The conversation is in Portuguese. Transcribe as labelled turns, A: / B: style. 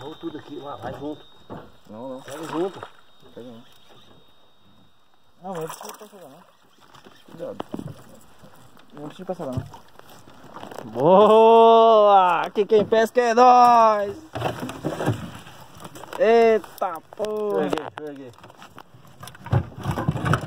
A: Agarrou tudo aqui, vai junto.
B: Não.
A: Pega junto.
B: Pega não. Não, mas não precisa passar não. Cuidado. Não precisa passar não.
C: Boa! Aqui quem pesca é nós! Eita porra!
A: Deixa eu ver aqui.